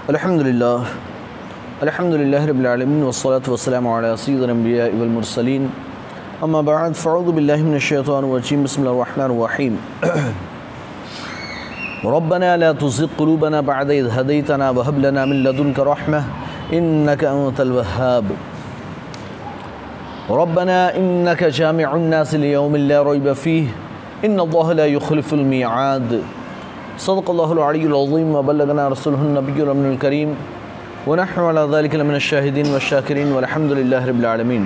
अल्हम्दुलिल्लाह रब्बिल आलमीन वस्सलातु वस्सलामु अला सय्यिदिल अंबिया वल मुरसलीन अम्मा बअद फ़अऊज़ु बिल्लाहि मिनश शैतानिर रजीम बिस्मिल्लाहिर रहमानिर रहीम रब्बना ला तुज़िग़ क़ुलूबना बअद इज़ हदैतना व हब लना मिन लदुनका रहमह इन्नका अंतल वह्हाब रब्बना इन्नका जामिउन नास लियौमिन ला रैब फ़ीह इन्नल्लाहा ला युख़्लिफ़ुल मिआद सदक़ल्लाहुल अलियुल अज़ीम व बल्लगना रसूलुहुन नबियुल अमीनुल करीम व नहनु अला ज़ालिका लमिनश शाहिदीन वश्शाकिरीन वल्हम्दुलिल्लाहि रब्बिल आलमीन।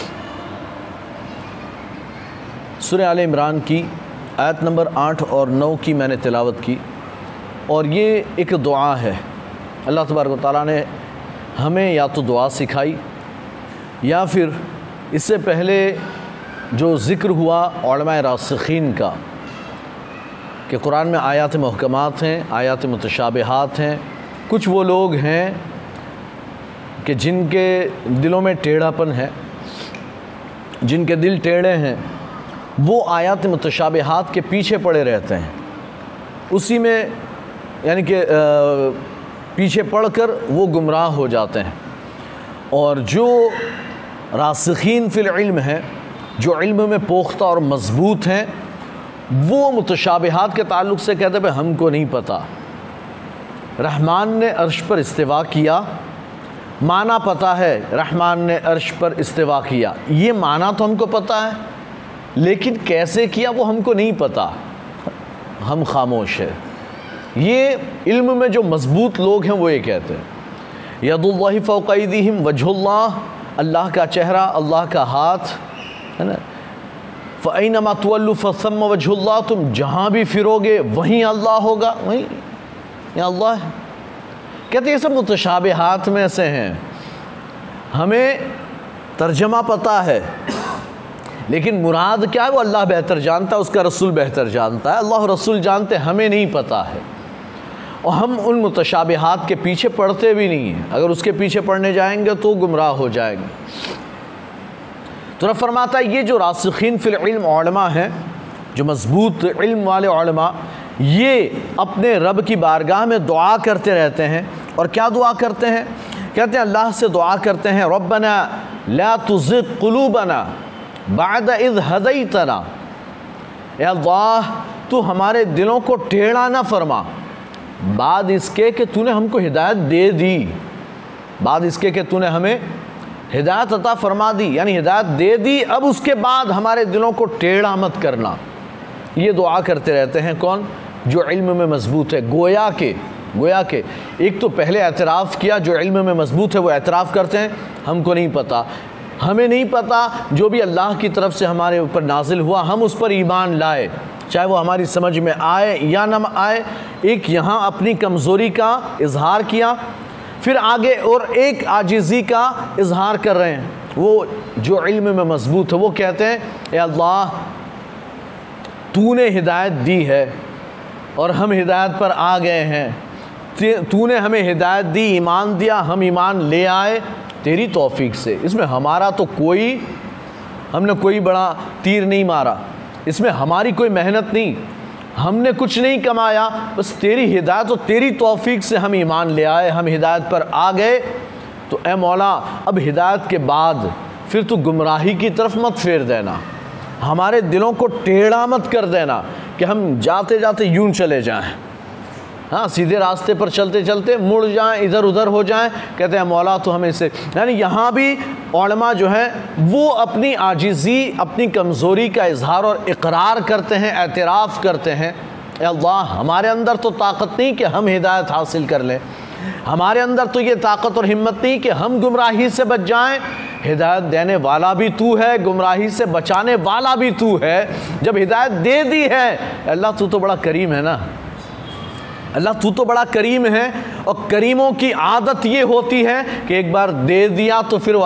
सूरह आले इमरान की आयत नंबर 8 और 9 की मैंने तिलावत की और ये एक दुआ है। अल्लाह तबारक व तआला ने हमें या तो दुआ सिखाई या फिर इससे पहले जो ज़िक्र हुआ उलमाए रासिखीन का कि कुरान में आयात मुहकमात हैं, आयात मुतशाबिहात हैं। कुछ वो लोग हैं कि जिनके दिलों में टेढ़ापन है, जिनके दिल टेढ़े हैं, वो आयात मुतशाबिहात के पीछे पड़े रहते हैं, उसी में यानी कि पीछे पड़कर वो गुमराह हो जाते हैं। और जो रासिखीन फिल इल्म हैं, जो इल्म में पोख्ता और मज़बूत हैं, वो मुतशाबिहात के ताल्लुक़ से कहते हैं हमको नहीं पता। रहमान ने अर्श पर इस्तिवा किया, माना पता है रहमान ने अर्श पर इस्तिवा किया, ये माना तो हमको पता है, लेकिन कैसे किया वो हमको नहीं पता, हम खामोश है। ये इल्म में जो मज़बूत लोग हैं वो ये कहते हैं यदुल्लाहि फ़ौक़ अयदीहिम वजहुल्लाह, अल्लाह का चेहरा, अल्लाह का हाथ है ना। फ़अयनमा तुवल्लु फ़सम्मा वजहुल्लाह, तुम जहाँ भी फिरोगे वहीं अल्लाह होगा, वहीं अल्लाह है। कहते ये सब मुतशाबिहात में से हैं, हमें तर्जमा पता है लेकिन मुराद क्या है वो अल्लाह बेहतर जानता है, उसका रसूल बेहतर जानता है, अल्लाह और रसूल जानते, हमें नहीं पता है। और हम उन मुतशाबिहात के पीछे पड़ते भी नहीं हैं। अगर उसके पीछे पड़ने जाएंगे तो गुमराह हो जाएंगे। तो रब फरमाता है ये जो रासिखीन फिल इल्म उलमा हैं, जो मज़बूत इल्म वाले उलमा, ये अपने रब की बारगाह में दुआ करते रहते हैं। और क्या दुआ करते हैं? कहते हैं अल्लाह से दुआ करते हैं रब्बना ला तुज़िग़ क़ुलूबना बअद इज़ हदैतना, ए अल्लाह तू हमारे दिलों को टेढ़ा ना फरमा बाद इसके कि तूने हमको हिदायत दे दी, बाद इसके कि तूने हमें हिदायत अता फरमा दी, यानी हिदायत दे दी, अब उसके बाद हमारे दिलों को टेढ़ा मत करना। ये दुआ करते रहते हैं कौन? जो इल्म में मज़बूत है। गोया के एक तो पहले एतराफ़ किया, जो इल्म में मज़बूत है वो एतराफ़ करते हैं हमको नहीं पता, हमें नहीं पता, जो भी अल्लाह की तरफ से हमारे ऊपर नाजिल हुआ हम उस पर ईमान लाए, चाहे वो हमारी समझ में आए या न आए। एक यहाँ अपनी कमज़ोरी का इजहार किया, फिर आगे और एक आजिज़ी का इजहार कर रहे हैं। वो जो इल्म में मज़बूत है वो कहते हैं ए अल्लाह तूने हिदायत दी है और हम हिदायत पर आ गए हैं, तूने हमें हिदायत दी, ईमान दिया, हम ईमान ले आए तेरी तौफीक से। इसमें हमारा तो हमने कोई बड़ा तीर नहीं मारा, इसमें हमारी कोई मेहनत नहीं, हमने कुछ नहीं कमाया, बस तेरी हिदायत और तेरी तौफीक से हम ईमान ले आए, हम हिदायत पर आ गए। तो ए मौला अब हिदायत के बाद फिर तू गुमराही की तरफ मत फेर देना, हमारे दिलों को टेढ़ा मत कर देना कि हम जाते जाते यूं चले जाएं, हाँ सीधे रास्ते पर चलते चलते मुड़ जाएं, इधर उधर हो जाएं। कहते हैं मौला तो हमें इसे, यानी यहाँ भी उलमा जो हैं वो अपनी आजिज़ी, अपनी कमज़ोरी का इजहार और इकरार करते हैं, एतराफ़ करते हैं ए अल्लाह हमारे अंदर तो ताकत नहीं कि हम हिदायत हासिल कर लें, हमारे अंदर तो ये ताकत और हिम्मत नहीं कि हम गुमराही से बच जाएं। हिदायत देने वाला भी तू है, गुमराही से बचाने वाला भी तू है। जब हिदायत दे दी है अल्लाह तू तो बड़ा करीम है ना, अल्लाह तू तो बड़ा करीम है। और करीमों की आदत ये होती है कि एक बार दे दिया तो फिर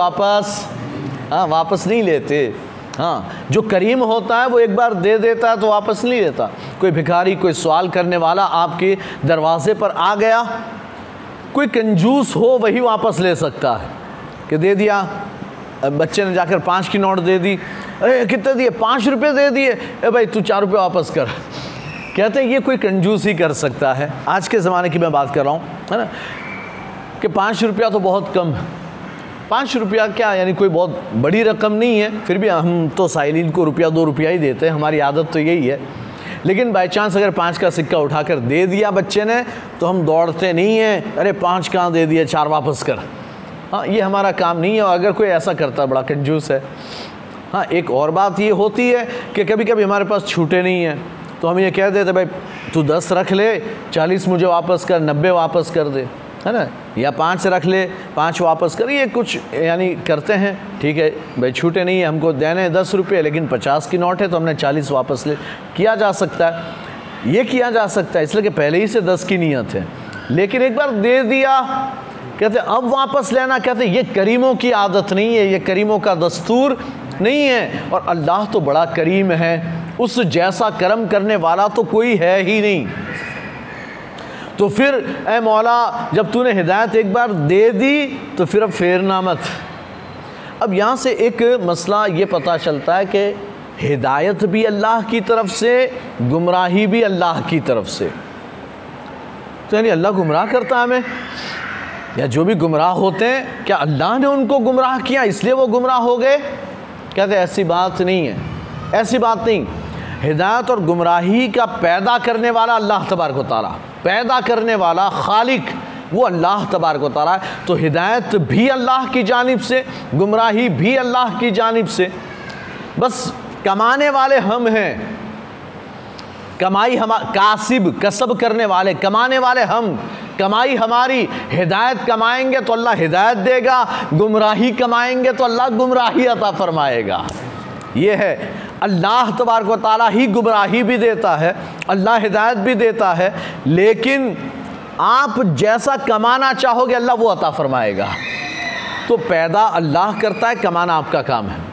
वापस नहीं लेते। हाँ, जो करीम होता है वो एक बार दे देता है तो वापस नहीं लेता। कोई भिखारी, कोई सवाल करने वाला आपके दरवाजे पर आ गया, कोई कंजूस हो वही वापस ले सकता है कि दे दिया, बच्चे ने जाकर 5 की नोट दे दी, अरे कितने दिए? 5 रुपये दे दिए, ए भाई तू 4 रुपये वापस कर। कहते हैं ये कोई कंजूस ही कर सकता है। आज के ज़माने की मैं बात कर रहा हूँ, है ना। कि 5 रुपया तो बहुत कम है। 5 रुपया क्या, यानी कोई बहुत बड़ी रकम नहीं है, फिर भी हम तो साइलिन को रुपया 2 रुपया ही देते हैं, हमारी आदत तो यही है। लेकिन बाई चांस अगर 5 का सिक्का उठाकर दे दिया बच्चे ने तो हम दौड़ते नहीं हैं, अरे 5 कहाँ दे दिए, 4 वापस कर। हाँ, ये हमारा काम नहीं है। और अगर कोई ऐसा करता बड़ा कंजूस है। हाँ, एक और बात ये होती है कि कभी कभी हमारे पास छूटे नहीं हैं तो हम ये कह देते भाई तू 10 रख ले, 40 मुझे वापस कर, 90 वापस कर दे, है ना, या 5 रख ले, 5 वापस कर, ये कुछ यानी करते हैं। ठीक है भाई, छूटे नहीं है, हमको देने 10 रुपये, लेकिन 50 की नोट है तो हमने 40 वापस ले, किया जा सकता है, ये किया जा सकता है, इसलिए कि पहले ही से 10 की नीयत है। लेकिन एक बार दे दिया, कहते अब वापस लेना, कहते ये करीमों की आदत नहीं है, ये करीमों का दस्तूर नहीं है। और अल्लाह तो बड़ा करीम है, उस जैसा करम करने वाला तो कोई है ही नहीं। तो फिर ए मौला, जब तूने हिदायत एक बार दे दी तो फिर अब फेरना मत। अब यहाँ से एक मसला ये पता चलता है कि हिदायत भी अल्लाह की तरफ से, गुमराही भी अल्लाह की तरफ से। तो यानी अल्लाह गुमराह करता है हमें, या जो भी गुमराह होते हैं क्या अल्लाह ने उनको गुमराह किया इसलिए वो गुमराह हो गए? कहते ऐसी बात नहीं है, ऐसी बात नहीं। हिदायत और गुमराही का पैदा करने वाला अल्लाह तबारक व तआला, पैदा करने वाला खालिक वो अल्लाह तबारक व तआला है। तो हिदायत भी अल्लाह की जानिब से, गुमराही भी अल्लाह की जानिब से। बस कमाने वाले हम हैं, कमाई हम, कासिब कसब करने वाले, कमाने वाले हम, कमाई हमारी। हिदायत कमाएंगे तो अल्लाह हिदायत देगा, गुमराही कमाएंगे तो अल्लाह गुमराही अता फरमाएगा। ये है, अल्लाह तबारक व तआला ही गुमराही भी देता है, अल्लाह हिदायत भी देता है, लेकिन आप जैसा कमाना चाहोगे अल्लाह वो अता फरमाएगा। तो पैदा अल्लाह करता है, कमाना आपका काम है।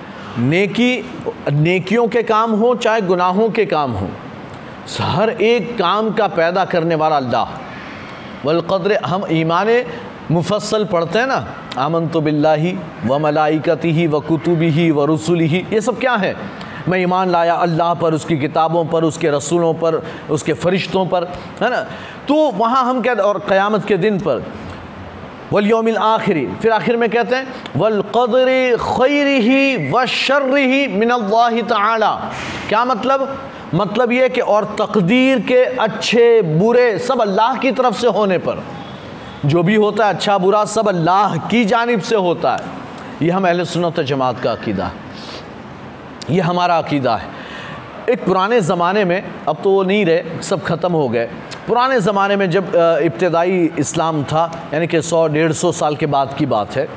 नेकियों के काम हो चाहे गुनाहों के काम हो, हर एक काम का पैदा करने वाला अल्लाह। वल क़द्र, हम ईमान मुफस्सल पढ़ते हैं ना, आमन्तु बिल्लाहि व मलाइकतिही व कुतुबिही व रुसुलिही, ये सब क्या है? मैं ईमान लाया अल्लाह पर, उसकी किताबों पर, उसके रसूलों पर, उसके फरिश्तों पर, है ना। तो वहाँ हम कहते, और क़यामत के दिन पर, वल यौमिल आखिरी, फिर आखिर में कहते हैं वल क़द्रि खैरिही व शर्रिही मिनल्लाहि तआला। क्या मतलब? मतलब ये कि और तकदीर के अच्छे बुरे सब अल्लाह की तरफ से होने पर, जो भी होता है अच्छा बुरा सब अल्लाह की जानिब से होता है। ये हम अहले सुन्नत व जमात का अकीदा है, ये हमारा अकीदा है। एक पुराने ज़माने में, अब तो वो नहीं रहे, सब ख़त्म हो गए। पुराने ज़माने में जब इब्तिदाई इस्लाम था, यानी कि 100-150 साल के बाद की बात है,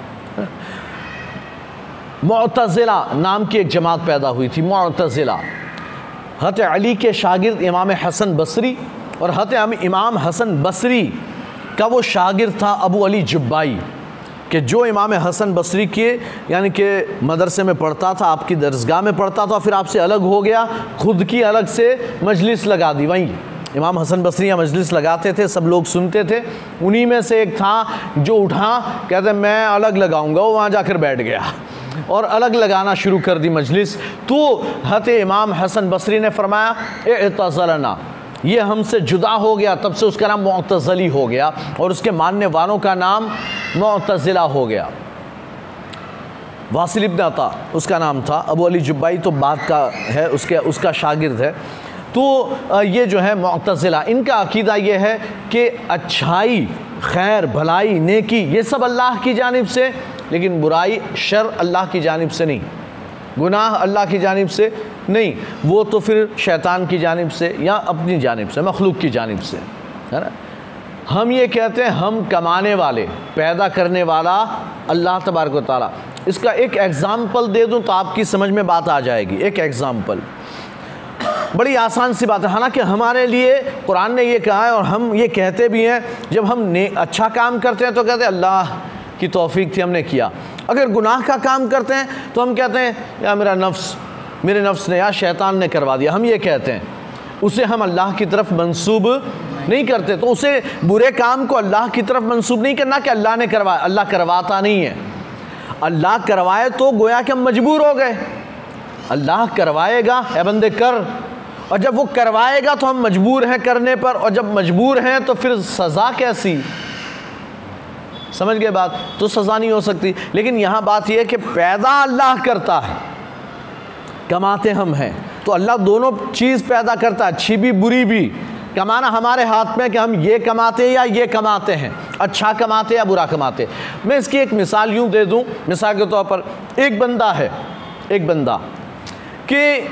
मुअतज़िला नाम की एक जमात पैदा हुई थी। मुअतज़िला हज़रत अली के शागिर्द इमाम हसन बसरी, और हज़रत इमाम हसन बसरी का वो शागिर्द था अबू अली जुब्बाई, कि जो इमाम हसन बसरी के यानी कि मदरसे में पढ़ता था, आपकी दरसगाह में पढ़ता था, फिर आपसे अलग हो गया, खुद की अलग से मजलिस लगा दी। वहीं इमाम हसन बसरी या मजलिस लगाते थे, सब लोग सुनते थे। उन्हीं में से एक था जो उठा, कहते मैं अलग लगाऊंगा, वो वहाँ जाकर बैठ गया और अलग लगाना शुरू कर दी मजलिस। तो हज़रत इमाम हसन बसरी ने फरमाया इअ्तज़लना, ये हमसे जुदा हो गया, तब से उसका नाम मुअतज़ली हो गया और उसके मानने वालों का नाम मुअतज़िला हो गया। वासिल इब्न अता उसका नाम था, अबू अली जुब्बाई तो बाद का है, उसका शागिर्द है। तो ये जो है मुअतज़िला, इनका अकीदा ये है कि अच्छाई, खैर, भलाई, नेकी ये सब अल्लाह की जानिब से, लेकिन बुराई, शर अल्लाह की जानिब से नहीं, गुनाह अल्लाह की जानिब से नहीं, वो तो फिर शैतान की जानिब से या अपनी जानिब से, मखलूक की जानिब से, है ना। हम ये कहते हैं हम कमाने वाले, पैदा करने वाला अल्लाह तबारक व तआला। इसका एक एग्ज़ाम्पल दे दूं तो आपकी समझ में बात आ जाएगी। एक एग्ज़ाम्पल, बड़ी आसान सी बात है, हालांकि हमारे लिए कुरान ने ये कहा है और हम ये कहते भी हैं, जब हम अच्छा काम करते हैं तो कहते हैं अल्लाह की तौफीक थी हमने किया। अगर गुनाह का काम करते हैं तो हम कहते हैं या मेरा नफ्स, मेरे नफ्स ने या शैतान ने करवा दिया, हम ये कहते हैं। उसे हम अल्लाह की तरफ मंसूब नहीं करते। तो उसे बुरे काम को अल्लाह की तरफ मंसूब नहीं करना कि अल्लाह ने करवाया, अल्लाह करवाता नहीं है। अल्लाह करवाए तो गोया कि हम मजबूर हो गए, अल्लाह करवाएगा ए बंदे कर, और जब वो करवाएगा तो हम मजबूर हैं करने पर, और जब मजबूर हैं तो फिर सज़ा कैसी? समझ गए बात, तो सज़ा नहीं हो सकती। लेकिन यहाँ बात यह है कि पैदा अल्लाह करता है, कमाते हम हैं, तो अल्लाह दोनों चीज़ पैदा करता है, अच्छी भी बुरी भी। कमाना हमारे हाथ में कि हम ये कमाते या ये कमाते हैं, अच्छा कमाते या बुरा कमाते। मैं इसकी एक मिसाल यूँ दे दूँ, मिसाल के तौर पर एक बंदा है, एक बंदा कि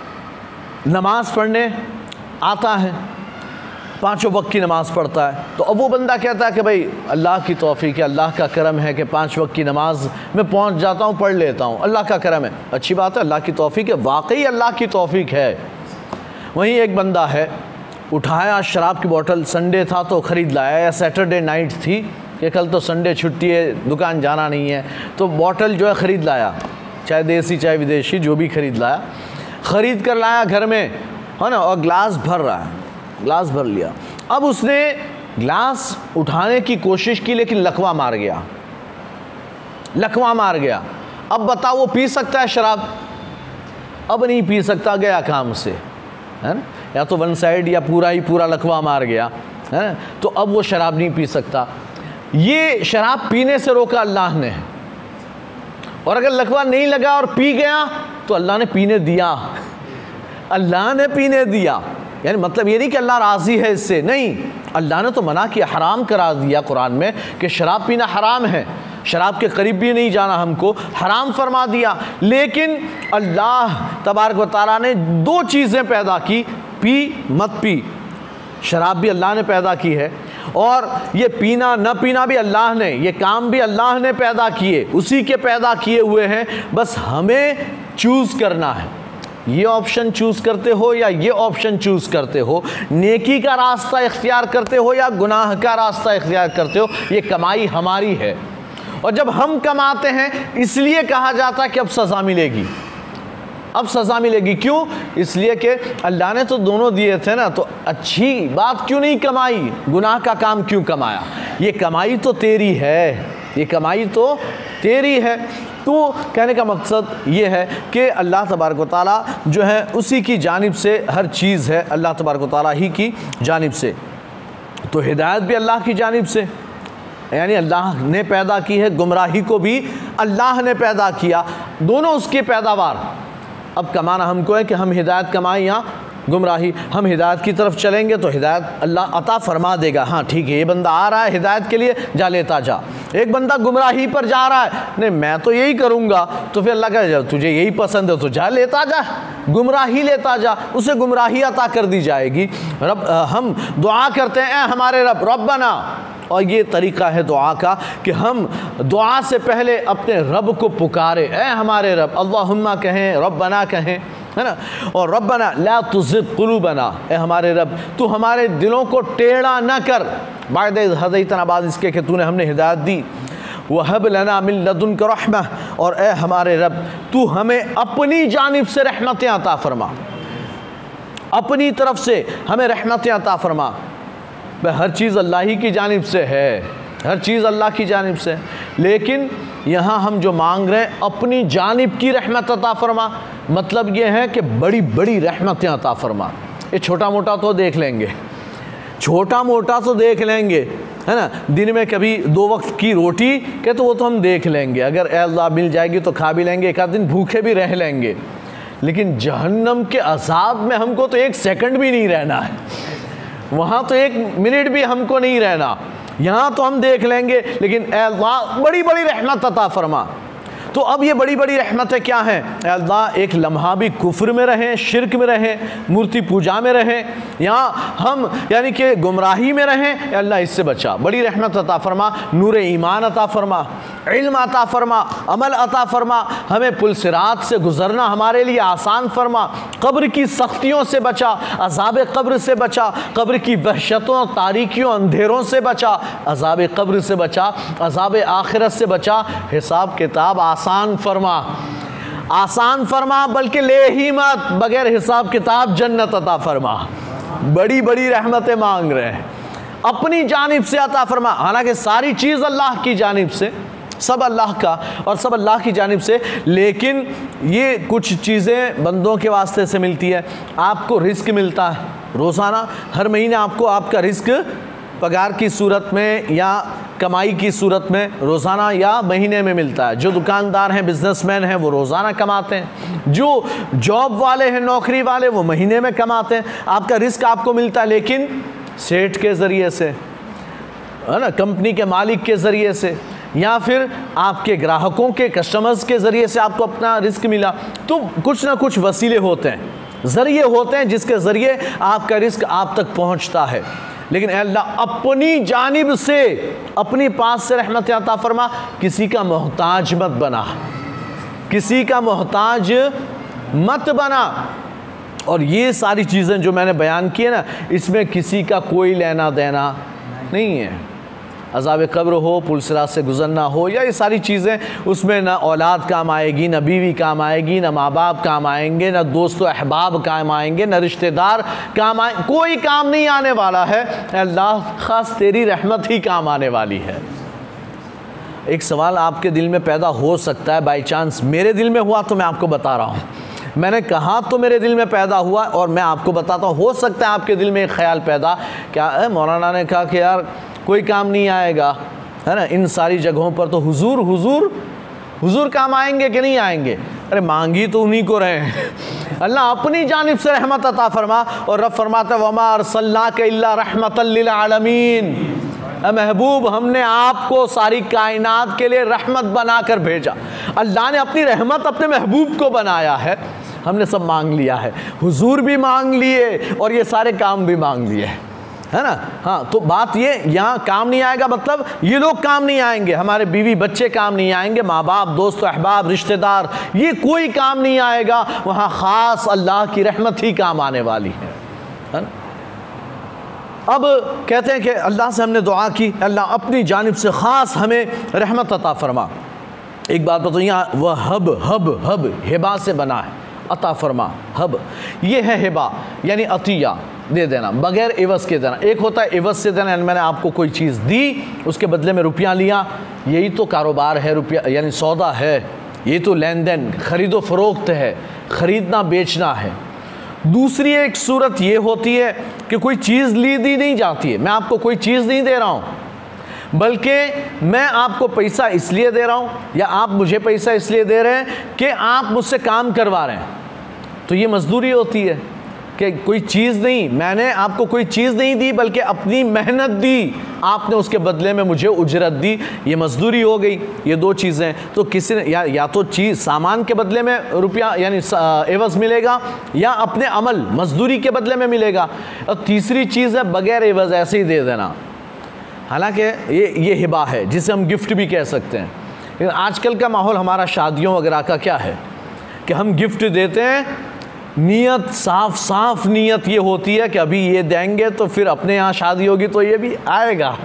नमाज़ पढ़ने आता है, 5 वक्त की नमाज़ पढ़ता है, तो अब वो बंदा कहता है कि भाई अल्लाह की तौफीक है, अल्लाह का करम है कि 5 वक्त की नमाज़ में पहुंच जाता हूं, पढ़ लेता हूं, अल्लाह का करम है। अच्छी बात है, अल्लाह की तौफीक है, वाकई अल्लाह की तौफीक है। वहीं एक बंदा है, उठाया शराब की बोतल, संडे था तो ख़रीद लाया, या सैटरडे नाइट थी कि कल तो संडे छुट्टी है, दुकान जाना नहीं है, तो बोतल जो है ख़रीद लाया, चाहे देसी चाहे विदेशी, जो भी ख़रीद लाया, ख़रीद कर लाया घर में, है ना, और गिलास भर रहा है, गिलास भर लिया। अब उसने गिलास उठाने की कोशिश की लेकिन लकवा मार गया, लकवा मार गया। अब बताओ वो पी सकता है शराब? अब नहीं पी सकता, गया काम से, है ना, या तो वन साइड या पूरा ही पूरा लकवा मार गया, है ना, तो अब वो शराब नहीं पी सकता। ये शराब पीने से रोका अल्लाह ने, और अगर लकवा नहीं लगा और पी गया तो अल्लाह ने पीने दिया, अल्लाह ने पीने दिया। यानी मतलब ये नहीं कि अल्लाह राज़ी है इससे, नहीं, अल्लाह ने तो मना किया, हराम करा दिया कुरान में कि शराब पीना हराम है, शराब के करीब भी नहीं जाना, हमको हराम फरमा दिया। लेकिन अल्लाह तबारक व तआला ने 2 चीज़ें पैदा की, पी मत पी, शराब भी अल्लाह ने पैदा की है, और ये पीना न पीना भी अल्लाह ने, ये काम भी अल्लाह ने पैदा किए, उसी के पैदा किए हुए हैं। बस हमें चूज़ करना है, ये ऑप्शन चूज़ करते हो या ये ऑप्शन चूज़ करते हो, नेकी का रास्ता इख्तियार करते हो या गुनाह का रास्ता इख्तियार करते हो, ये कमाई हमारी है। और जब हम कमाते हैं इसलिए कहा जाता है कि अब सज़ा मिलेगी, अब सज़ा मिलेगी। क्यों? इसलिए कि अल्लाह ने तो दोनों दिए थे ना, तो अच्छी बात क्यों नहीं कमाई, गुनाह का काम क्यों कमाया? ये कमाई तो तेरी है, ये कमाई तो तेरी है। तो कहने का मकसद ये है कि अल्लाह तबारक व तआला जो है उसी की जानिब से हर चीज़ है, अल्लाह तबारक व तआला ही की जानिब से। तो हिदायत भी अल्लाह की जानिब से, यानी अल्लाह ने पैदा की है, गुमराही को भी अल्लाह ने पैदा किया, दोनों उसकी पैदावार। अब कमाना हमको है कि हम हिदायत कमाएं या गुमराही। हम हिदायत की तरफ चलेंगे तो हिदायत अल्लाह अता फरमा देगा, हाँ ठीक है, ये बंदा आ रहा है हिदायत के लिए, जा लेता जा। एक बंदा गुमराही पर जा रहा है, नहीं मैं तो यही करूँगा, तो फिर अल्लाह कहे तुझे यही पसंद है तो जा लेता जा, गुमराही लेता जा, उसे गुमराही अता कर दी जाएगी। रब हम दुआ करते हैं, हमारे रब रब्बना, और ये तरीक़ा है दुआ का कि हम दुआ से पहले अपने रब को पुकारे, ए हमारे रब, अल्लाहुम्मा कहें, रब्बना कहें, है ना, और रब्बना ला तुज़िग़ क़ुलूबना, ए हमारे रब तू हमारे दिलों को टेढ़ा न कर, बाद इज़ हदैतना, बाद इसके कि तूने हमने हिदायत दी, वहब लना मिन लदुनका रहमा, और ए हमारे रब तू हमें अपनी जानिब से रहमतें अता फरमा, अपनी तरफ से हमें रहमतें अता फरमा। हर चीज़ अल्लाह ही की जानिब से है, हर चीज़ अल्लाह की जानिब से, लेकिन यहाँ हम जो मांग रहे हैं अपनी जानिब की रहमत अता फरमा, मतलब ये है कि बड़ी बड़ी रहमतें अता फरमा। ये छोटा मोटा तो देख लेंगे, छोटा मोटा तो देख लेंगे, है ना, दिन में कभी 2 वक्त की रोटी के तो वो तो हम देख लेंगे, अगर अल्लाह मिल जाएगी तो खा भी लेंगे, एक आध दिन भूखे भी रह लेंगे। लेकिन जहन्नम के अज़ाब में हमको तो 1 सेकंड भी नहीं रहना है, वहाँ तो 1 मिनट भी हमको नहीं रहना, यहाँ तो हम देख लेंगे, लेकिन अल्लाह बड़ी बड़ी रहमत अता फरमा। तो अब ये बड़ी बड़ी रहमतें क्या हैं? अल्लाह एक लम्हा भी कुफ्र में रहें, शिरक में रहें, मूर्ति पूजा में रहें, यहाँ हम यानी कि गुमराही में रहें, अल्लाह इससे बचा, बड़ी रहमत अता फरमा, नूर ईमान अता फरमा, इल्म अता फरमा, अमल अता फरमा, हमें पुल सिरात से गुज़रना हमारे लिए आसान फरमा, कब्र की सख्तियों से बचा, अज़ाब कब्र से बचा, कब्र की वहशतों, तारीकियों, अंधेरों से बचा, अज़ाब कब्र से बचा, अज़ाब आखिरत से बचा, हिसाब किताब आसान फरमा, आसान फरमा, बल्कि ले ही मत, बगैर हिसाब किताब जन्नत अता फरमा। बड़ी बड़ी रहमतें मांग रहे हैं, अपनी जानिब से अता फरमा, हालांकि सारी चीज़ अल्लाह की जानिब से, सब अल्लाह का और सब अल्लाह की जानिब से, लेकिन ये कुछ चीज़ें बंदों के वास्ते से मिलती है। आपको रिस्क मिलता है रोज़ाना, हर महीने आपको आपका रिस्क पगार की सूरत में या कमाई की सूरत में रोज़ाना या महीने में मिलता है। जो दुकानदार हैं, बिजनेसमैन हैं, वो रोज़ाना कमाते हैं। जो जॉब वाले हैं, नौकरी वाले, वो महीने में कमाते हैं। आपका रिस्क आपको मिलता है, लेकिन सेठ के ज़रिए से, है ना, कंपनी के मालिक के ज़रिए से, या फिर आपके ग्राहकों के, कस्टमर्स के ज़रिए से आपको अपना रिस्क मिला। तो कुछ ना कुछ वसीले होते हैं, ज़रिए होते हैं, जिसके ज़रिए आपका रिस्क आप तक पहुंचता है। लेकिन अल्लाह अपनी जानिब से, अपनी पास से रहमत अता फरमा, किसी का मोहताज मत बना, किसी का मोहताज मत बना। और ये सारी चीज़ें जो मैंने बयान की है ना, इसमें किसी का कोई लेना देना नहीं है। अज़ाब कब्र हो, पुलसिरात से गुजरना हो, या ये सारी चीज़ें, उसमें ना औलाद काम आएगी, ना बीवी काम आएगी, ना माँ बाप काम आएंगे, ना दोस्तों अहबाब काम आएंगे, ना रिश्तेदार काम आए, कोई काम नहीं आने वाला है। अल्लाह ख़ास तेरी रहमत ही काम आने वाली है। एक सवाल आपके दिल में पैदा हो सकता है, बाई चांस मेरे दिल में हुआ तो मैं आपको बता रहा हूँ। मैंने कहा तो मेरे दिल में पैदा हुआ और मैं आपको बताता हूँ। हो सकता है आपके दिल में एक ख्याल पैदा, क्या मौलाना ने कहा कि यार कोई काम नहीं आएगा, है ना, इन सारी जगहों पर तो हुजूर हुजूर हुजूर काम आएंगे कि नहीं आएंगे? अरे मांगी तो उन्हीं को रहे हैं। अल्लाह अपनी जानिब से रहमत अता फरमा, और रब फरमाता वमा अरसलनाका इल्ला रहमतल लिल आलमीन। महबूब, हमने आपको सारी कायनात के लिए रहमत बनाकर भेजा। अल्लाह ने अपनी रहमत अपने महबूब को बनाया है। हमने सब मांग लिया है, हुजूर भी मांग लिए और ये सारे काम भी मांग लिए, है ना। हाँ, तो बात ये, यहाँ काम नहीं आएगा मतलब ये लोग काम नहीं आएंगे, हमारे बीवी बच्चे काम नहीं आएंगे, माँ बाप, दोस्त अहबाब, रिश्तेदार, ये कोई काम नहीं आएगा। वहाँ ख़ास अल्लाह की रहमत ही काम आने वाली है ना। अब कहते हैं कि अल्लाह से हमने दुआ की, अल्लाह अपनी जानिब से ख़ास हमें रहमत अता फरमा। एक बात बताओ, यहाँ वह हब हिबा से बना है, अता फरमा, हब ये है हिबा, यानी अतिया, दे देना, बगैर एवज़ के देना। एक होता है एवज़ से देना, यानी मैंने आपको कोई चीज़ दी, उसके बदले में रुपया लिया, यही तो कारोबार है, रुपया यानी सौदा है, ये तो लेन देन, ख़रीदो फ़रोख्त है, ख़रीदना बेचना है। दूसरी एक सूरत ये होती है कि कोई चीज़ ली दी नहीं जाती है, मैं आपको कोई चीज़ नहीं दे रहा हूँ, बल्कि मैं आपको पैसा इसलिए दे रहा हूँ या आप मुझे पैसा इसलिए दे रहे हैं कि आप मुझसे काम करवा रहे हैं। तो ये मजदूरी होती है कि कोई चीज़ नहीं, मैंने आपको कोई चीज़ नहीं दी बल्कि अपनी मेहनत दी, आपने उसके बदले में मुझे उजरत दी, ये मजदूरी हो गई। ये दो चीज़ें, तो किसी ने या तो चीज़ सामान के बदले में रुपया यानी एवज़ मिलेगा, या अपने अमल मजदूरी के बदले में मिलेगा, और तीसरी चीज़ है बग़ैर एवज़ ऐसे ही दे देना। हालांकि ये हिबा है, जिसे हम गिफ्ट भी कह सकते हैं। लेकिन आजकल का माहौल हमारा शादियों वगैरह का क्या है कि हम गिफ्ट देते हैं, नीयत साफ नीयत ये होती है कि अभी ये देंगे तो फिर अपने यहाँ शादी होगी तो ये भी आएगा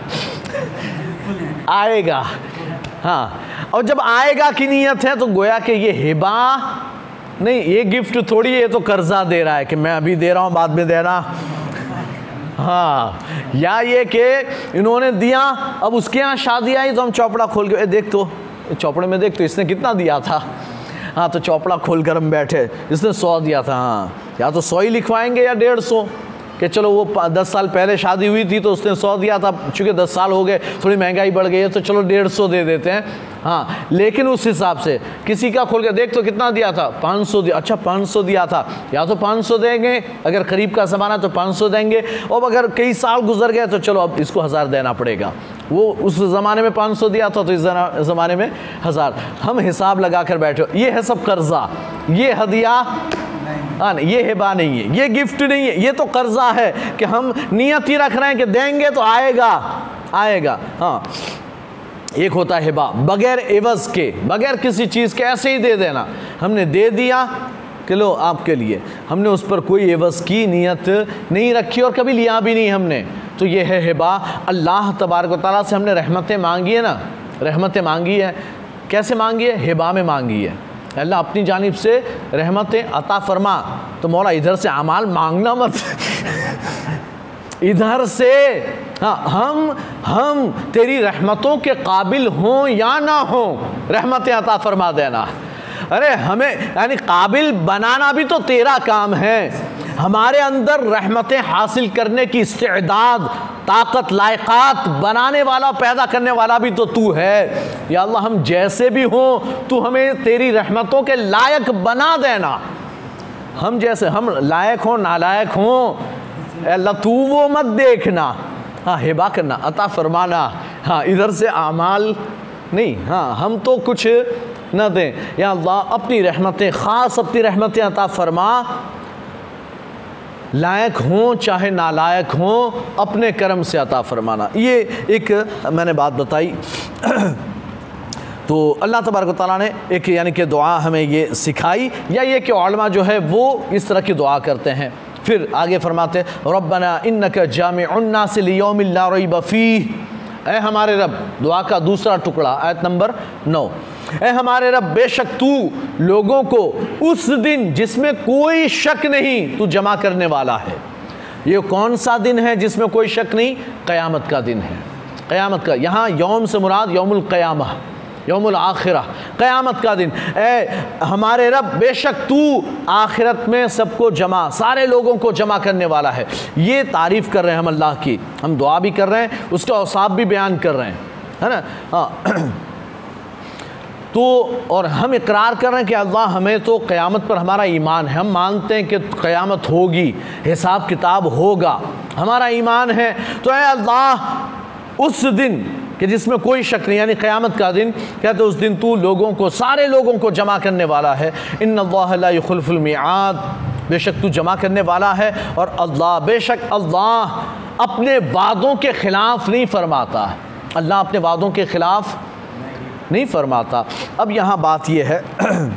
आएगा। हाँ, और जब आएगा की नीयत है तो गोया कि ये हिबा नहीं, ये गिफ्ट थोड़ी, ये तो कर्जा दे रहा है कि मैं अभी दे रहा हूँ बाद में देना। हाँ, या ये कि इन्होंने दिया, अब उसके यहाँ शादी आई तो हम चौपड़ा खोल के देख तो चौपड़े में देख तो इसने कितना दिया था। हाँ, तो चौपड़ा खोल कर हम बैठे, इसने 100 दिया था। हाँ, या तो 100 ही लिखवाएंगे या 150 कि चलो वो 10 साल पहले शादी हुई थी तो उसने 100 दिया था, चूँकि 10 साल हो गए, थोड़ी महंगाई बढ़ गई है तो चलो 150 दे देते हैं। हाँ, लेकिन उस हिसाब से किसी का खोल के देख तो कितना दिया था, 500 दिया। अच्छा 500 दिया था, या तो 500 देंगे, अगर करीब का ज़माना तो 500 देंगे, और अगर कई साल गुजर गए तो चलो अब इसको 1000 देना पड़ेगा। वो उस ज़माने में 500 दिया था तो इस ज़माने में 1000। हम हिसाब लगा कर बैठे, ये है सब कर्जा, ये हदिया, हाँ, ये हिबा नहीं है, ये गिफ्ट नहीं है, ये तो कर्जा है कि हम नियत ही रख रहे हैं कि देंगे तो आएगा आएगा। हाँ, एक होता है हिबा बगैर एवज़ के, बगैर किसी चीज़ के ऐसे ही दे देना। हमने दे दिया कि लो आपके लिए, हमने उस पर कोई एवज़ की नियत नहीं रखी और कभी लिया भी नहीं हमने, तो ये है हिबा। अल्लाह तबारक व तआला से हमने रहमतें मांगी है ना, रहमतें मांगी है, कैसे मांगी है? हिबा में मांगी है। अल्लाह अपनी जानिब से रहमतें अता फरमा, तो मौला इधर से अमाल मांगना मत इधर से। हाँ, हम तेरी रहमतों के काबिल हों या ना हों, रहमतें अता फरमा देना। अरे हमें यानी काबिल बनाना भी तो तेरा काम है, हमारे अंदर रहमतें हासिल करने की इस्तेदाद, ताकत, लायकात बनाने वाला, पैदा करने वाला भी तो तू है। या अल्लाह, हम जैसे भी हों तू हमें तेरी रहमतों के लायक बना देना। हम जैसे, हम लायक हों नालायक हों, अल्लाह तू वो मत देखना। हाँ, हिबा करना, अता फरमाना। हाँ, इधर से आमाल नहीं, हाँ हम तो कुछ न दें। या अल्लाह, अपनी रहमतें, ख़ास अपनी रहमतें अता फरमा, लायक हों चाहे नालायक हों, अपने करम से अता फरमाना। ये एक मैंने बात बताई। तो अल्लाह तबारक व तआला ने एक यानी कि दुआ हमें ये सिखाई, या ये कि उलमा जो है वो इस तरह की दुआ करते हैं। फिर आगे फरमाते रब्बना इन्नका जामिउन नास लियौमिन ला रैब फीह, ऐ हमारे रब, दुआ का दूसरा टुकड़ा, आयत नंबर 9। ऐ हमारे रब, बेशक तू लोगों को उस दिन जिसमें कोई शक नहीं तू जमा करने वाला है। ये कौन सा दिन है जिसमें कोई शक नहीं? क़यामत का दिन है। क़यामत का, यहाँ यौम से मुराद यौमुल क़यामा, यौमुल आखिरा, क़यामत का दिन। ऐ हमारे रब, बेशक तू आखिरत में सबको जमा, सारे लोगों को जमा करने वाला है। ये तारीफ़ कर रहे हैं हम अल्लाह की, हम दुआ भी कर रहे हैं, उसका औसाफ भी बयान कर रहे हैं, है ना। हाँ, तो और हम इकरार कर रहे हैं कि अल्लाह, हमें तो क़यामत पर हमारा ईमान है, हम मानते हैं कि क़यामत होगी, हिसाब किताब होगा, हमारा ईमान है। तो ऐ अल्लाह, उस दिन कि जिसमें कोई शक नहीं, यानी क़यामत का दिन, कहते उस दिन तू लोगों को, सारे लोगों को जमा करने वाला है। इन्नल्लाह ला युख़्लिफ़ुल मिआद, बेशक तू जमा करने वाला है। और अल्लाह, बेशक अल्लाह अपने वादों के ख़िलाफ़ नहीं फरमाता, अल्लाह अपने वादों के ख़िलाफ़ नहीं फरमाता। अब यहाँ बात यह है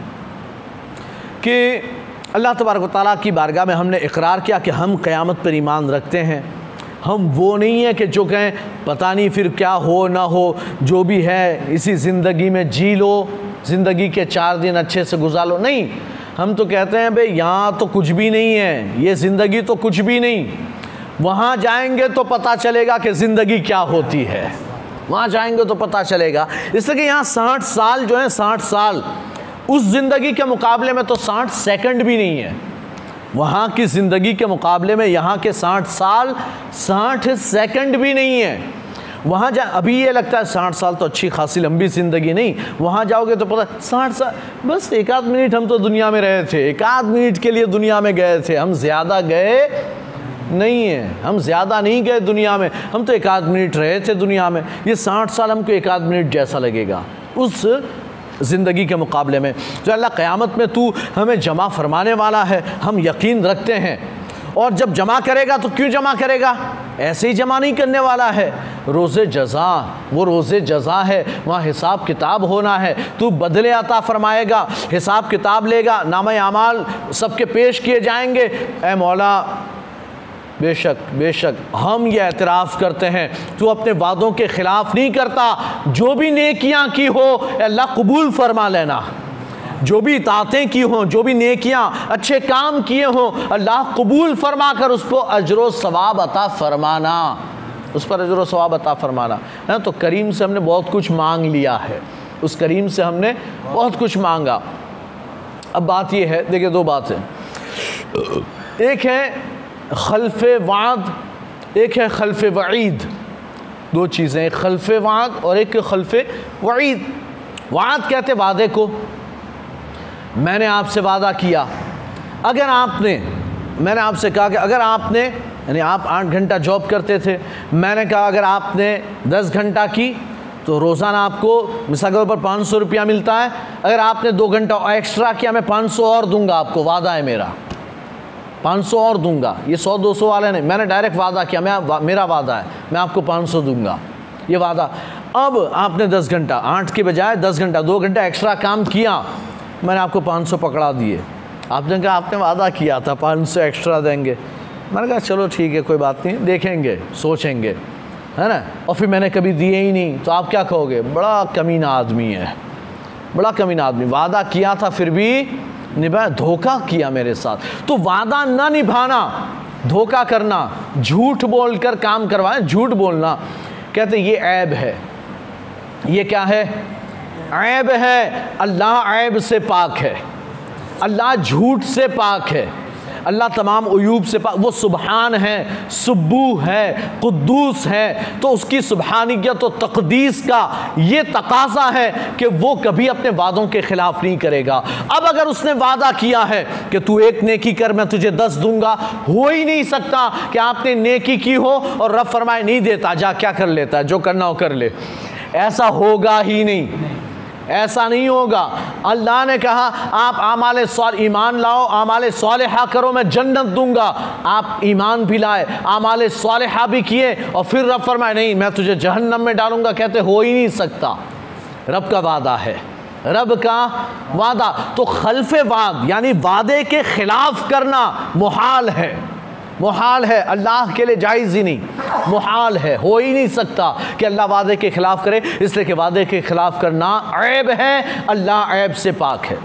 कि अल्लाह तबारक व तआला की बारगाह में हमने इकरार किया कि हम क़यामत पर ईमान रखते हैं। हम वो नहीं है कि जो कहें पता नहीं फिर क्या हो ना हो, जो भी है इसी ज़िंदगी में जी लो, ज़िंदगी के 4 दिन अच्छे से गुजार लो। नहीं, हम तो कहते हैं भाई यहाँ तो कुछ भी नहीं है, ये ज़िंदगी तो कुछ भी नहीं, वहाँ जाएंगे तो पता चलेगा कि ज़िंदगी क्या होती है, वहाँ जाएंगे तो पता चलेगा। इसलिए कि यहाँ 60 साल जो है, 60 साल उस ज़िंदगी के मुकाबले में तो 60 सेकंड भी नहीं है। वहाँ की ज़िंदगी के मुकाबले में यहाँ के 60 साल 60 सेकंड भी नहीं है। वहाँ जा, अभी ये लगता है 60 साल तो अच्छी खासी लंबी ज़िंदगी, नहीं, वहाँ जाओगे तो पता 60 साल बस 1 मिनट हम तो दुनिया में रहे थे, 1 मिनट के लिए दुनिया में गए थे, हम ज़्यादा गए नहीं है, हम ज़्यादा नहीं गए दुनिया में, हम तो 1 मिनट रहे थे दुनिया में। ये 60 साल हमको 1 मिनट जैसा लगेगा उस ज़िंदगी के मुकाबले में। जो अल्लाह क़यामत में तू हमें जमा फरमाने वाला है, हम यकीन रखते हैं। और जब जमा करेगा तो क्यों जमा करेगा? ऐसे ही जमा नहीं करने वाला है, रोज़े जज़ा, वो रोज़े जज़ा है, वहाँ हिसाब किताब होना है, तू बदले अता फरमाएगा, हिसाब किताब लेगा, नामे आमाल सबके पेश किए जाएंगे। ऐ मौला, बेशक बेशक हम ये एतराफ़ करते हैं तू अपने वादों के ख़िलाफ़ नहीं करता। जो भी नेकियां की हो अल्लाह कबूल फरमा लेना, जो भी इताअतें की हों, जो भी नेकियां अच्छे काम किए हों, अल्लाह कबूल फरमा कर उस पर अजर सवाब अता फरमाना, उस पर अजर सवाब अता फरमाना है। तो करीम से हमने बहुत कुछ मांग लिया है, उस करीम से हमने बहुत कुछ मांगा। अब बात यह है, देखिए 2 बातें, एक है खल्फ़े वाद, एक है खल्फ़े वईद। 2 चीज़ें, एक खल्फ़े वाद और एक खल्फ़े वईद। वाद कहते वादे को, मैंने आपसे वादा किया, अगर आपने, मैंने आपसे कहा कि अगर आपने, यानी आप 8 घंटा जॉब करते थे, मैंने कहा अगर आपने 10 घंटा की तो रोज़ाना आपको मिसाल के तौर पर 500 रुपया मिलता है। अगर आपने 2 घंटा एक्स्ट्रा किया, मैं 500 और दूंगा आपको, वादा है मेरा, 500 और दूंगा। ये 100-200 वाले नहीं, मैंने डायरेक्ट वादा किया, मेरा वादा है, मैं आपको 500 दूंगा, ये वादा। अब आपने 10 घंटा, 8 के बजाय 10 घंटा, 2 घंटा एक्स्ट्रा काम किया, मैंने आपको 500 पकड़ा दिए। आपने कहा आपने वादा किया था 500 एक्स्ट्रा देंगे, मैंने कहा चलो ठीक है कोई बात नहीं, देखेंगे, सोचेंगे, है ना। और फिर मैंने कभी दिए ही नहीं, तो आप क्या कहोगे? बड़ा कमीना आदमी है, बड़ा कमीना आदमी, वादा किया था फिर भी निभाया, धोखा किया मेरे साथ। तो वादा ना निभाना, धोखा करना, झूठ बोलकर काम करवाना, झूठ बोलना, कहते ये ऐब है। ये क्या है? ऐब है। अल्लाह ऐब से पाक है, अल्लाह झूठ से पाक है, अल्लाह तमाम उयूब से पाक, वो सुबहान है, सुब्बू है, कुद्दूस है, तो उसकी सुबहानियत और तक़दीस का ये तकाज़ा है कि वो कभी अपने वादों के ख़िलाफ़ नहीं करेगा। अब अगर उसने वादा किया है कि तू एक नेकी कर मैं तुझे 10 दूंगा, हो ही नहीं सकता कि आपने नेकी की हो और रब फरमाए नहीं देता, जा क्या कर लेता है, जो करना हो कर ले। ऐसा होगा ही नहीं, ऐसा नहीं होगा। अल्लाह ने कहा आप आमाले ईमान लाओ, आमाले सालिहा करो, मैं जन्नत दूंगा। आप ईमान भी लाए, आमाले सालिहा भी किए और फिर रब फरमाए नहीं मैं तुझे जहन्नम में डालूंगा, कहते हो ही नहीं सकता। रब का वादा है, रब का वादा। तो खल्फे वाद यानी वादे के खिलाफ करना मुहाल है, मुहाल है, अल्लाह के लिए जायज़ ही नहीं, मुहाल है, हो ही नहीं सकता कि अल्लाह वादे के ख़िलाफ़ करे, इसलिए कि वादे के ख़िलाफ़ करना ऐब है, अल्लाह ऐब से पाक है।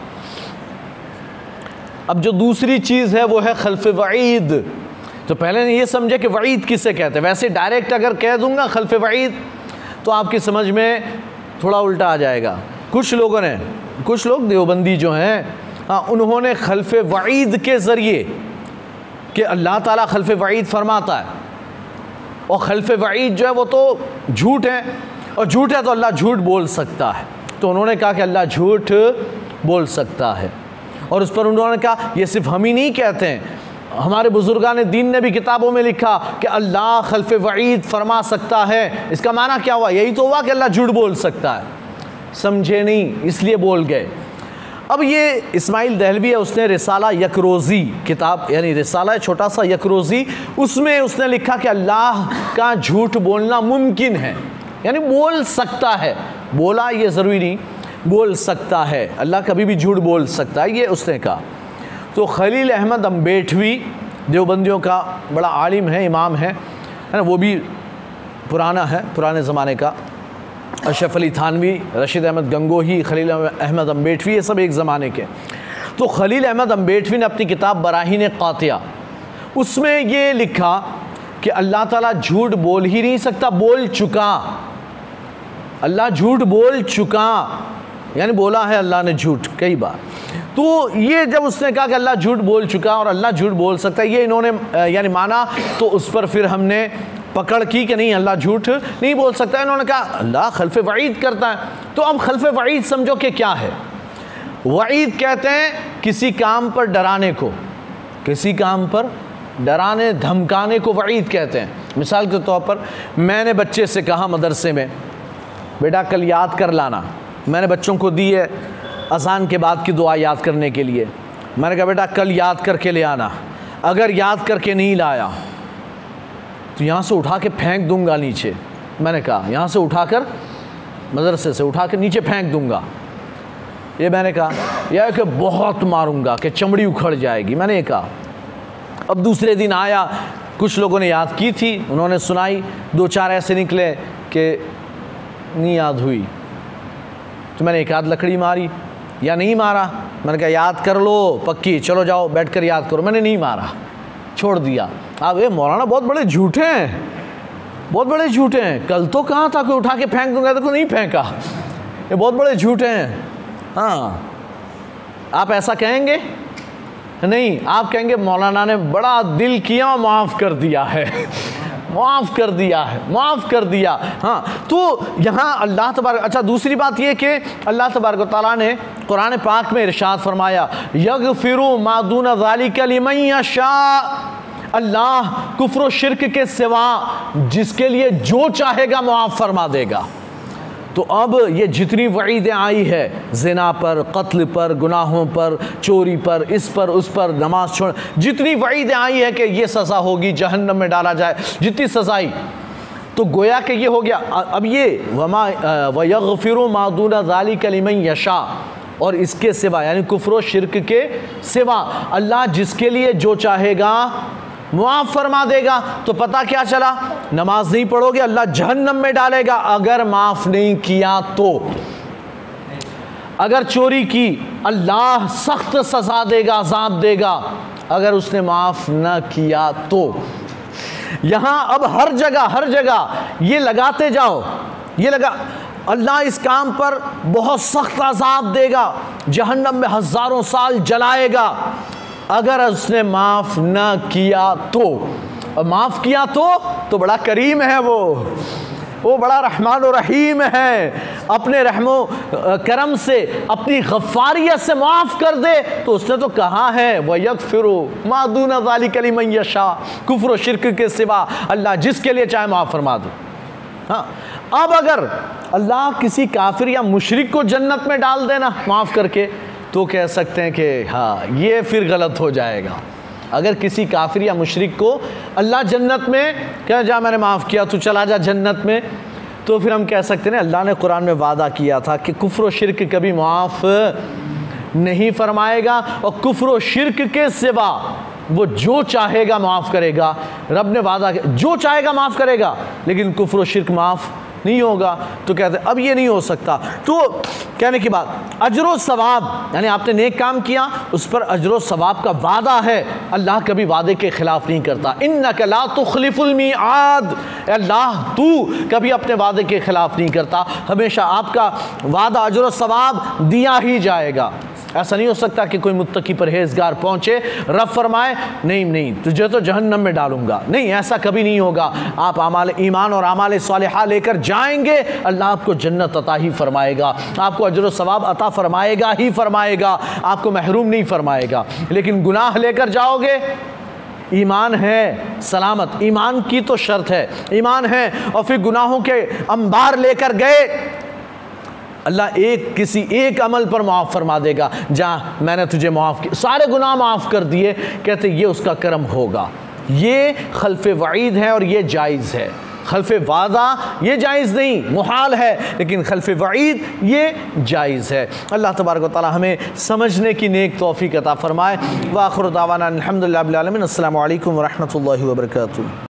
अब जो दूसरी चीज़ है वो है खल्फ़ वईद। तो पहले ने ये समझे कि वईद किसे कहते हैं, वैसे डायरेक्ट अगर कह दूंगा खल्फ़ वईद तो आपकी समझ में थोड़ा उल्टा आ जाएगा। कुछ लोगों ने, कुछ लोग देवबंदी जो हैं, हाँ, उन्होंने खल्फ़ वईद के ज़रिए कि अल्लाह ताला खल्फ़ वईद फरमाता है और खल्फ़ वईद जो है वो तो झूठ है, और झूठ है तो अल्लाह झूठ बोल सकता है, तो उन्होंने कहा कि अल्लाह झूठ बोल सकता है। और उस पर उन्होंने कहा ये सिर्फ हम ही नहीं कहते हैं, हमारे बुजुर्गान दीन ने भी किताबों में लिखा कि अल्लाह खल्फ़ वईद फरमा सकता है। इसका माना क्या हुआ, यही तो हुआ कि अल्लाह झूठ बोल सकता है। समझे नहीं, इसलिए बोल गए। अब ये इस्माइल दहलवी है, उसने रिसाला यकरोज़ी किताब, यानी रिसाला है छोटा सा यकरोज़ी, उसमें उसने लिखा कि अल्लाह का झूठ बोलना मुमकिन है, यानी बोल सकता है, बोला ये ज़रूरी नहीं, बोल सकता है, अल्लाह कभी भी झूठ बोल सकता है, ये उसने कहा। तो खलील अहमद अम्बेठवी देवबंदियों का बड़ा आलिम है, इमाम है ना, वो भी पुराना है, पुराने ज़माने का। अशरफ अली थानवी, रशीद अहमद गंगोही, खलील अहमद अम्बेठवी, ये सब एक ज़माने के। तो खलील अहमद अम्बेठवी ने अपनी किताब बराहीन क़ातिया, उसमें ये लिखा कि अल्लाह ताला झूठ बोल ही नहीं सकता, बोल चुका, अल्लाह झूठ बोल चुका, यानी बोला है अल्लाह ने झूठ कई बार। तो ये जब उसने कहा कि अल्लाह झूठ बोल चुका और अल्लाह झूठ बोल सकता है, ये इन्होंने यानी माना, तो उस पर फिर हमने पकड़ की कि नहीं अल्लाह झूठ नहीं बोल सकता। इन्होंने कहा अल्लाह खल्फ़ वईद करता है। तो अब खल्फ़ वईद समझो कि क्या है। वईद कहते हैं किसी काम पर डराने को, किसी काम पर डराने धमकाने को वईद कहते हैं। मिसाल के तौर पर मैंने बच्चे से कहा मदरसे में, बेटा कल याद कर लाना, मैंने बच्चों को दी है अज़ान के बाद की दुआ याद करने के लिए, मैंने कहा बेटा कल याद करके ले आना, अगर याद करके नहीं लाया तो यहाँ से उठा के फेंक दूंगा नीचे। मैंने कहा यहाँ से उठाकर, मदरसे से उठा के नीचे फेंक दूंगा। ये मैंने कहा, यह कि बहुत मारूंगा कि चमड़ी उखड़ जाएगी, मैंने कहा। अब दूसरे दिन आया, कुछ लोगों ने याद की थी, उन्होंने सुनाई, 2-4 ऐसे निकले कि नहीं याद हुई, तो मैंने एक आध लकड़ी मारी या नहीं मारा। मैंने कहा याद कर लो पक्की, चलो जाओ बैठ कर याद करो, मैंने नहीं मारा, छोड़ दिया। अब ये मौलाना बहुत बड़े झूठे हैं, बहुत बड़े झूठे हैं, कल तो कहा था कि उठा के फेंक दूंगा, तो नहीं फेंका, ये बहुत बड़े झूठे हैं। हाँ, आप ऐसा कहेंगे नहीं, आप कहेंगे मौलाना ने बड़ा दिल किया, माफ़ कर दिया है, माफ़ कर दिया है, माफ़ कर दिया। हाँ, तो यहाँ अल्लाह तबारक, अच्छा दूसरी बात ये कि अल्लाह तबारक व तआला ने कुरान पाक में इरशाद फरमाया, यग़फ़िरु मा दूना ज़ालिका लिमन यशा, अल्लाह कुफ्र व शिर्क के सिवा जिसके लिए जो चाहेगा मुआफ़ फरमा देगा। तो अब ये जितनी वईदें आई है, ज़िना पर, कत्ल पर, गुनाहों पर, चोरी पर, इस पर उस पर, नमाज छोड़, जितनी वईदें आई है कि ये सज़ा होगी, जहन्नम में डाला जाए, जितनी सज़ाई, तो गोया कि ये हो गया। अब ये वमा वयग़फ़िरु मा दूना ज़ालिका लिमन यशा, और इसके सिवा यानी कुफ्र व शिर्क के सिवा अल्लाह जिसके लिए जो चाहेगा मुआफ़ फरमा देगा। तो पता क्या चला, नमाज नहीं पढ़ोगे अल्लाह जहन्नम में डालेगा अगर माफ़ नहीं किया तो, अगर चोरी की अल्लाह सख्त सज़ा देगा, अज़ाब देगा अगर उसने माफ़ न किया तो। यहाँ अब हर जगह ये लगाते जाओ, ये लगा, अल्लाह इस काम पर बहुत सख्त अज़ाब देगा, जहन्नम में हज़ारों साल जलाएगा, अगर उसने माफ़ ना किया तो, और माफ़ किया तो बड़ा करीम है वो बड़ा रहमान और रहीम है। अपने रहमो करम से, अपनी गफ़ारियत से माफ़ कर दे। तो उसने तो कहा है वयगफिरु मा दूना ज़ालिका लिमन यशा, कुफ्र और शिर्क के सिवा अल्लाह जिसके लिए चाहे माफ़ फरमा दो। हाँ, अब अगर अल्लाह किसी काफिर या मुशरिक को जन्नत में डाल देना माफ़ करके, तो कह सकते हैं कि हाँ ये फिर गलत हो जाएगा। अगर किसी काफिर या मुशरिक को अल्लाह जन्नत में क्या, जा मैंने माफ़ किया तू चला जा जन्नत में, तो फिर हम कह सकते हैं अल्लाह ने कुरान में वादा किया था कि कुफ्र और शिर्क कभी माफ़ नहीं फरमाएगा, और कुफ्र और शिर्क के सिवा वो जो चाहेगा माफ़ करेगा। रब ने वादा किया जो चाहेगा माफ़ करेगा, लेकिन कुफ्र और शिर्क माफ़ नहीं होगा। तो कहते हैं अब ये नहीं हो सकता। तो कहने की बात, अजर सवाब यानी आपने नेक काम किया उस पर अजर सवाब का वादा है। अल्लाह कभी वादे के खिलाफ नहीं करता। इन्नका ला तुखलिफुल मिआद, अल्लाह तू कभी अपने वादे के खिलाफ नहीं करता, हमेशा आपका वादा अजर सवाब दिया ही जाएगा। ऐसा नहीं हो सकता कि कोई मुत्तकी परहेजगार पहुंचे, रब फरमाए नहीं तुझे तो जहन्नम में डालूंगा, नहीं ऐसा कभी नहीं होगा। आप आमाल ईमान और आमाल सालिहा लेकर जाएंगे, अल्लाह आपको जन्नत अता ही फरमाएगा, आपको अजर सवाब अता फरमाएगा ही फरमाएगा, आपको महरूम नहीं फरमाएगा। लेकिन गुनाह लेकर जाओगे, ईमान है सलामत, ईमान की तो शर्त है, ईमान है, और फिर गुनाहों के अंबार लेकर गए, अल्लाह किसी एक अमल पर माफ़ फरमा देगा। जहाँ मैंने तुझे माफ़ किया, सारे गुनाह माफ़ कर दिए, कहते ये उसका करम होगा। ये खल्फ़े वईद है और ये जायज़ है। खल्फ़े वादा ये जायज़ नहीं, मुहाल है, लेकिन खल्फ़े वईद ये जायज़ है। अल्लाह तबारक व तआला हमें समझने की नेक तौफ़ीक़ अता फ़रमाए। व आख़िर दावाना अल्हम्दुलिल्लाहि रब्बिल आलमीन। अस्सलामु अलैकुम व रहमतुल्लाहि व बरकातुहू।